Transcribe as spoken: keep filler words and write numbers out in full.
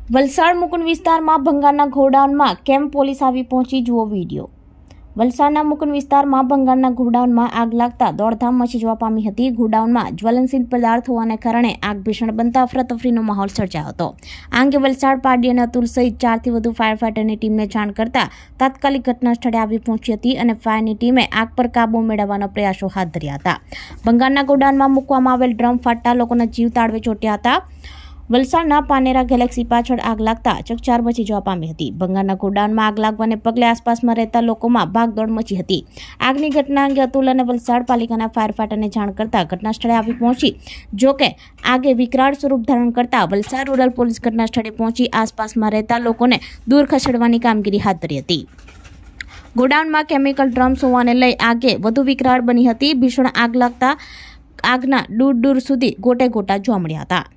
વલસાડ મુકુંદ વિસ્તારમાં ભંગારના ગોડાઉનમાં કેમ પોલીસ આવી પહોંચી, જુઓ વિડીયો। વલસાડના મુકુંદ વિસ્તારમાં ભંગારના ગોડાઉનમાં આગ લાગતા દોડધામ મચી જવા પામી હતી। ગોડાઉનમાં જ્વલનશીલ પદાર્થ હોવાને કારણે આગ ભીષણ બનતા અફરાતફરીનો માહોલ સર્જાયો હતો। આ અંગે વલસાડ પારડી અને અતુલ સહિત ચારથી વધુ ફાયર ફાઈટરની ટીમને જાણ કરતા તાત્કાલિક ઘટના સ્થળે આવી પહોંચી હતી અને ફાયરની ટીમે આગ પર કાબુ મેળવવાના પ્રયાસો હાથ ધર્યા હતા। ભંગારના ગોડાઉનમાં મૂકવામાં આવેલ ડ્રમ ફાટતા લોકોના જીવ તાળવે ચોંટ્યા હતા। વલસાડના પાનેરા ગેલેક્સી પાછળ આગ લાગતા ચકચાર મચી જવા પામી હતી। ભંગારના ગોડાઉનમાં આગ લાગવાને પગલે આસપાસમાં રહેતા લોકોમાં ભાગદોડ મચી હતી। આગની ઘટના અંગે અતુલ અને વલસાડ પાલિકાના ફાયર ફાઈટરને જાણ કરતા ઘટના સ્થળે આવી પહોંચી। જોકે આગે વિકરાળ સ્વરૂપ ધારણ કરતા વલસાડ રૂરલ પોલીસ ઘટના સ્થળે પહોંચી આસપાસમાં રહેતા લોકોને દૂર ખસેડવાની કામગીરી હાથ ધરી હતી। ગોડાઉનમાં કેમિકલ ડ્રમ્સ હોવાને લઈ આગે વધુ વિકરાળ બની હતી। ભીષણ આગ લાગતા આગના દૂર દૂર સુધી ગોટે ગોટા જોવા મળ્યા હતા।